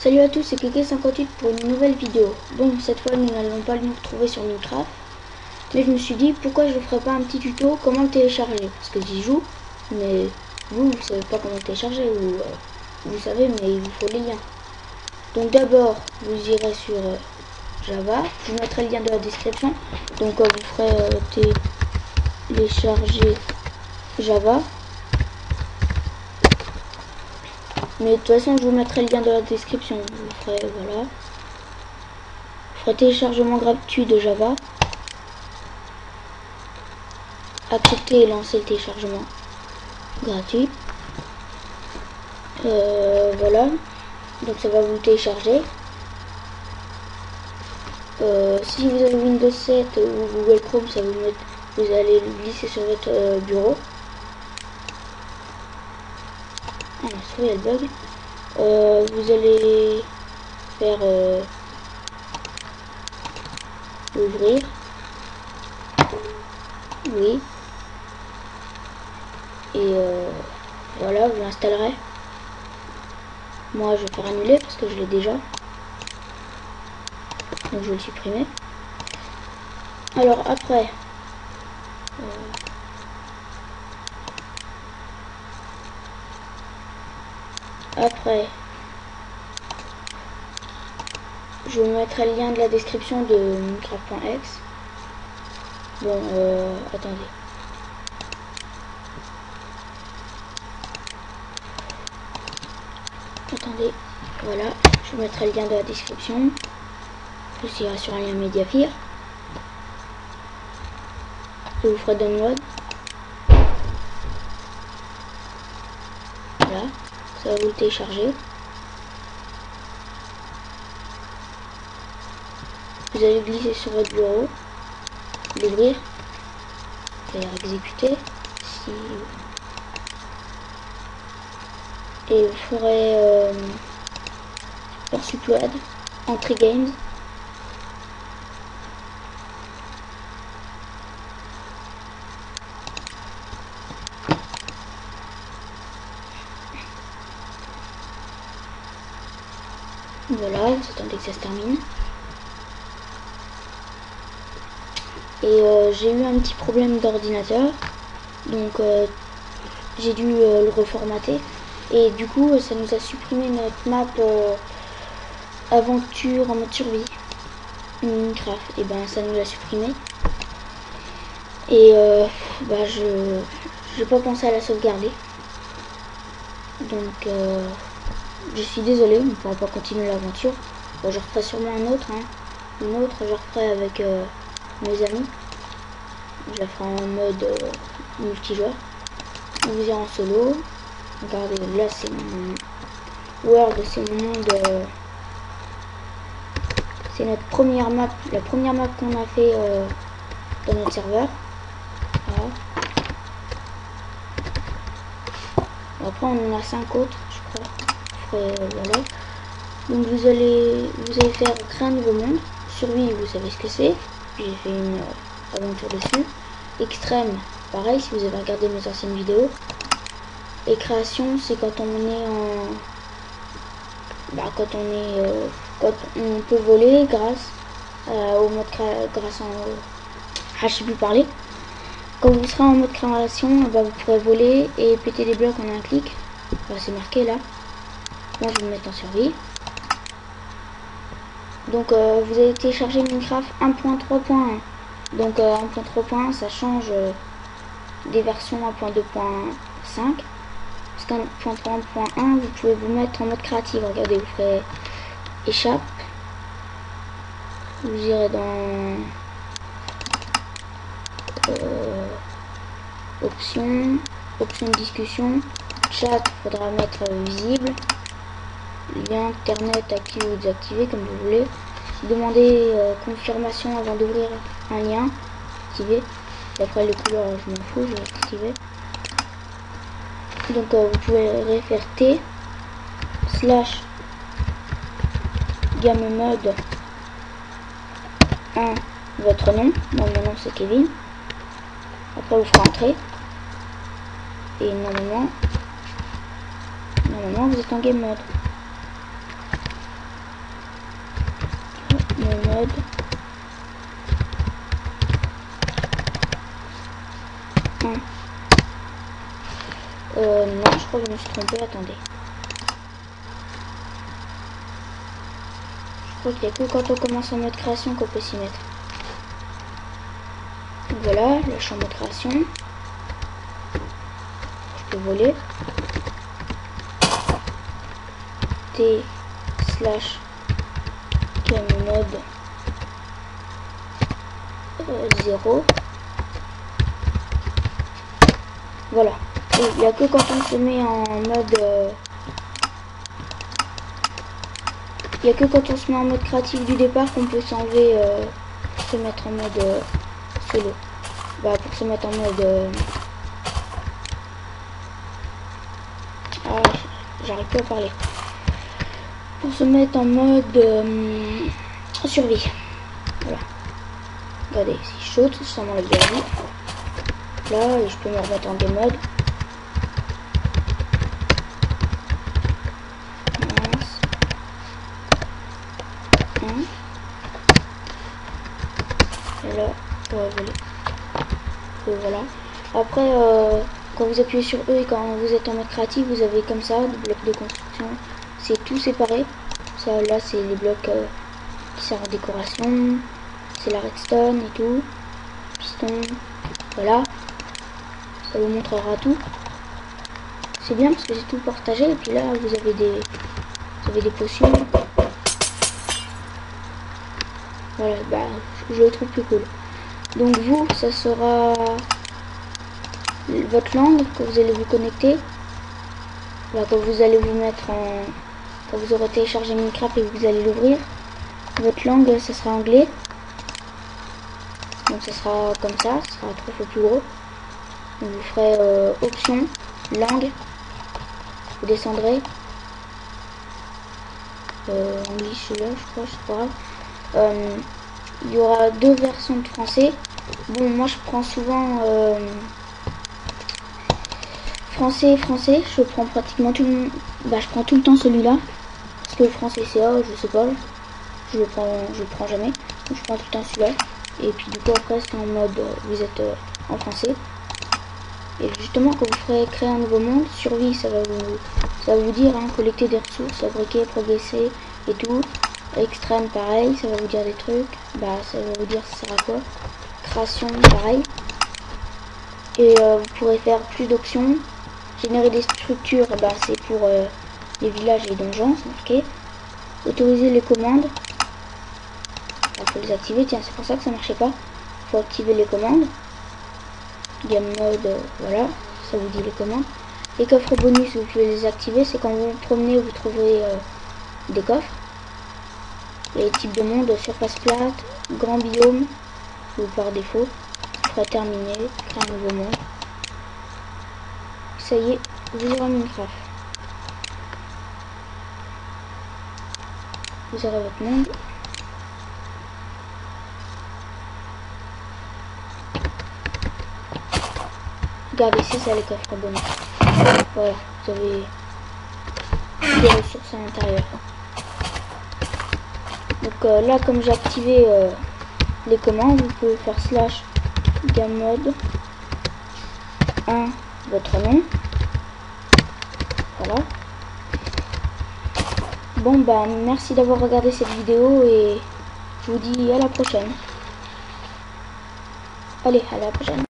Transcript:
Salut à tous, c'est Kéké58 pour une nouvelle vidéo. Bon, cette fois nous n'allons pas nous retrouver sur Minecraft, mais je me suis dit pourquoi je ne ferais pas un petit tuto comment le télécharger, parce que j'y joue, mais vous savez pas comment le télécharger, ou vous savez, mais il vous faut les liens. Donc d'abord vous irez sur Java, je vous mettrai le lien de la description, donc vous ferez télécharger Java. Mais de toute façon, je vous mettrai le lien de la description. Vous ferez, voilà. Vous ferez téléchargement gratuit de Java. Accepter et lancer le téléchargement gratuit. Voilà. Donc ça va vous télécharger. Si vous avez Windows 7 ou Google Chrome, ça vous allez le glisser sur votre bureau. Ah, ma souris elle bug. Vous allez faire ouvrir, oui, et voilà, vous l'installerez. Moi je vais faire annuler parce que je l'ai déjà, donc je vais le supprimer. Alors après je vous mettrai le lien de la description de Minecraft.exe. Bon, attendez. Voilà, je vous mettrai le lien de la description. Vous irez sur un lien Mediafire. Et vous ferez download. Voilà, ça va vous le télécharger. Vous allez glisser sur votre bureau, l'ouvrir, faire exécuter, et vous ferez Suppload, Entry Games. Voilà, vous attendez que ça se termine. Et j'ai eu un petit problème d'ordinateur, donc j'ai dû le reformater, et du coup ça nous a supprimé notre map aventure en mode survie Minecraft. Et ben ça nous l'a supprimé, et je n'ai pas pensé à la sauvegarder, donc je suis désolé, on ne pourra pas continuer l'aventure. Bon, je referai sûrement une autre je referai avec mes amis. Je la ferai en mode multijoueur. Vous irez en solo. Regardez, là c'est mon world, c'est mon monde. C'est notre première map, la première map qu'on a fait dans notre serveur. Voilà. Après on en a 5 autres, je crois. Voilà. Donc vous allez faire créer un nouveau monde. Survie, vous savez ce que c'est. J'ai fait une aventure dessus. Extrême, pareil si vous avez regardé mes anciennes vidéos. Et création, c'est quand on est en, quand on peut voler grâce au mode je sais plus parler. Quand vous serez en mode création, vous pourrez voler et péter des blocs en un clic. C'est marqué là. Moi je vais me mettre en survie. Donc vous allez télécharger Minecraft 1.3.1. Donc 1.3.1 ça change des versions 1.2.5. Parce qu'un 1.3.1 vous pouvez vous mettre en mode créatif. Regardez, vous ferez échappe. Vous irez dans options de discussion. Chat, il faudra mettre visible. Lien internet activé ou désactivé comme vous voulez. Demandez confirmation avant d'ouvrir un lien. Activé. D'après les couleurs, je m'en fous, je vais activer. Donc vous pouvez faire T / game mode 1 votre nom. Moi mon nom c'est Kevin. Après vous ferez entrer. Et normalement vous êtes en game mode. mode. Non, je crois que je me suis trompée, attendez. Je crois qu'il n'y a que quand on commence en mode création qu'on peut s'y mettre. Donc voilà, la chambre de création. Je peux voler. T/game mode 0. Voilà. Et il n'y a que quand on se met en mode il n'y a que quand on se met en mode créatif du départ qu'on peut s'enlever pour se mettre en mode solo. Bah pour se mettre en mode j'arrive plus à parler. Pour se mettre en mode survie. Voilà. Regardez, si je saute, ça m'enlève de la vie. Là, et je peux me remettre en game mode. Et là, on va voler. Et voilà. Après, quand vous appuyez sur E et quand vous êtes en mode créatif, vous avez comme ça des blocs de construction. C'est tout séparé. Ça, là, c'est les blocs qui servent à décoration. C'est la redstone et tout. Piston. Voilà. Ça vous montrera tout. C'est bien parce que c'est tout partagé. Et puis là, vous avez des potions. Voilà, bah, je le trouve plus cool. Donc vous, ça sera votre langue que vous allez vous connecter. Bah, quand vous allez vous mettre en... Quand vous aurez téléchargé Minecraft et que vous allez l'ouvrir. Votre langue, ça sera anglais. Donc ça sera comme ça, ça sera 3 fois plus gros. Donc vous ferez option, langue. Vous descendrez. Anglais, celui-là, je crois, c'est pas grave. Il y aura 2 versions de français. Bon, moi je prends souvent français. Je prends pratiquement tout le... Bah, je prends tout le temps celui-là. Parce que le français CA, je sais pas. Je prends jamais. Donc je prends tout le temps celui-là. Et puis du coup après c'est en mode vous êtes en français. Et justement quand vous ferez créer un nouveau monde, survie, ça va vous dire hein, collecter des ressources, fabriquer, progresser et tout. Extrême pareil, ça va vous dire des trucs. Bah ça va vous dire ça sert à quoi. Création pareil. Et vous pourrez faire plus d'options. Générer des structures, bah c'est pour les villages et les donjons, c'est marqué. Autoriser les commandes. On peut les activer, tiens c'est pour ça que ça marchait pas. Faut activer les commandes. Game mode, voilà, ça vous dit les commandes. Les coffres bonus, vous pouvez les activer, c'est quand vous vous promenez, vous trouverez des coffres. Les types de monde, surface plate, grand biome, ou par défaut. Après terminé, créer un nouveau monde. Ça y est, vous aurez Minecraft. Vous aurez votre monde. Regardez ici, ça les coffres bonus. Voilà, vous avez des ressources à l'intérieur. Donc là, comme j'ai activé les commandes, vous pouvez faire slash game mode 1 votre nom. Voilà. Bon bah merci d'avoir regardé cette vidéo et je vous dis à la prochaine. Allez, à la prochaine.